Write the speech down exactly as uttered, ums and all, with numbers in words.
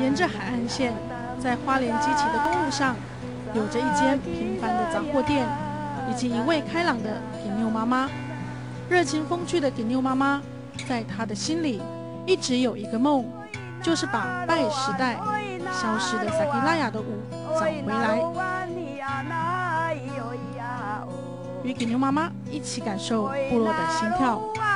沿着海岸线，在花莲基奇的公路上，有着一间平凡的杂货店，以及一位开朗的给妞妈妈。热情风趣的给妞妈妈，在她的心里一直有一个梦，就是把拜时代消失的萨基拉雅的舞找回来。与给妞妈妈一起感受部落的心跳。